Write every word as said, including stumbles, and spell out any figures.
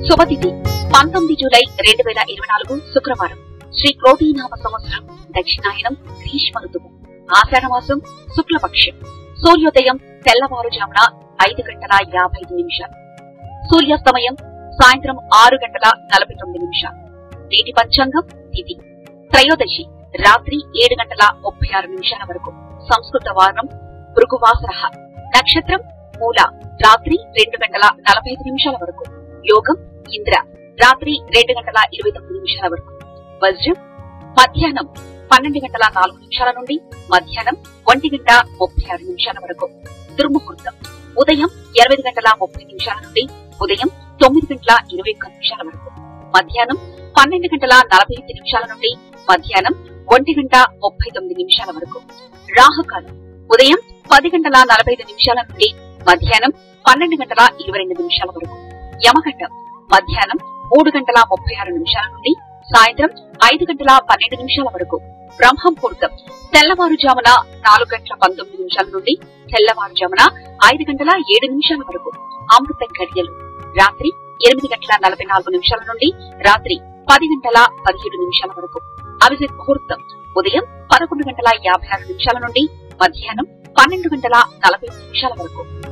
శుభతిథి పంతొమ్మిది జూలై రెండు వేల ఇరవై నాలుగు శుక్రవారం. శ్రీ క్రోధీనామ సంవత్సరం, దక్షిణాయనం, గ్రీష్మ ఋతువు, ఆషాఢమాసం, శుక్లపక్షం. సూర్యోదయం తెల్లవారుజామున ఐదు గంటల యాభై ఐదు నిమిషాలు. సూర్యాస్తమయం సాయంత్రం ఆరు గంటల నలభై తొమ్మిది నిమిషాలు. నేటి పంచాంగం తిథి త్రయోదశి రాత్రి ఏడు గంటల ముప్పై ఆరు నిమిషాల వరకు. సంస్కృత వారం భృగువాసర. నక్షత్రం మూల రాత్రి రెండు గంటల నలభై ఐదు నిమిషాల వరకు. యోగం ఇంద్ర రాత్రి రెండు గంటల ఇరవై తొమ్మిది నిమిషాల వరకు. వజ్రం మధ్యాహ్నం పన్నెండు గంటల నాలుగు నిమిషాల నుండి మధ్యాహ్నం ఒంటి గంట ముప్పై ఆరు నిమిషాల వరకు. దుర్ముహూర్తం ఉదయం ఎనిమిది గంటల ముప్పై నిమిషాల నుండి ఉదయం తొమ్మిది గంటల ఇరవై ఒక్క నిమిషాల వరకు. మధ్యాహ్నం పన్నెండు గంటల నలభై ఐదు నిమిషాల నుండి మధ్యాహ్నం ఒంటి గంట ముప్పై తొమ్మిది నిమిషాల వరకు. రాహుకాలం ఉదయం పది గంటల నలభై ఐదు నిమిషాల నుండి మధ్యాహ్నం పన్నెండు గంటల ఇరవై రెండు నిమిషాల వరకు. యమగండం మధ్యాహ్నం మూడు గంటల ముప్పై ఆరు నిమిషాల నుండి సాయంత్రం ఐదు గంటల పన్నెండు నిమిషాల వరకు. బ్రహ్మముహూర్తం తెల్లవారుజామున నాలుగు గంటల పంతొమ్మిది నిమిషాల నుండి తెల్లవారుజామున ఐదు గంటల ఏడు నిమిషాల వరకు. అమృత ఘడియలు రాత్రి ఎనిమిది గంటల నలభై నాలుగు నిమిషాల నుండి రాత్రి పది గంటల పదిహేడు నిమిషాల వరకు. అభిజిత్ ముహూర్తం ఉదయం పదకొండు గంటల యాభై ఆరు నిమిషాల నుండి మధ్యాహ్నం పన్నెండు గంటల నలభై నిమిషాల వరకు.